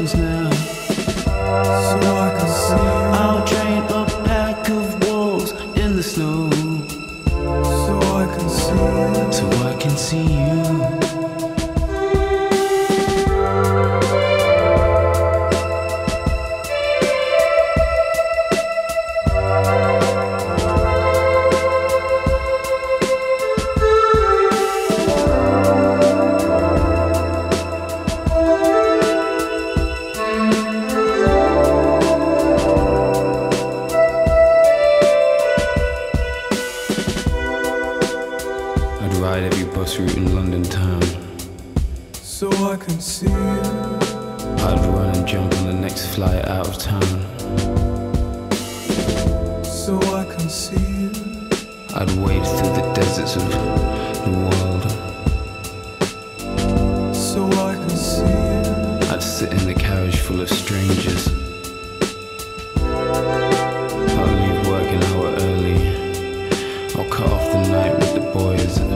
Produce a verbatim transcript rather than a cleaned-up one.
dolphins now, so I can see you. I'll train a pack of wolves in the snow, so I can see you. So I can see you. Ride every bus route in London town, so I can see you. I'd run and jump on the next flight out of town, so I can see you. I'd wade through the deserts of the world, so I can see you. I'd sit in the carriage full of strangers, I'll leave work an hour early, I'll cut off the night with the boys.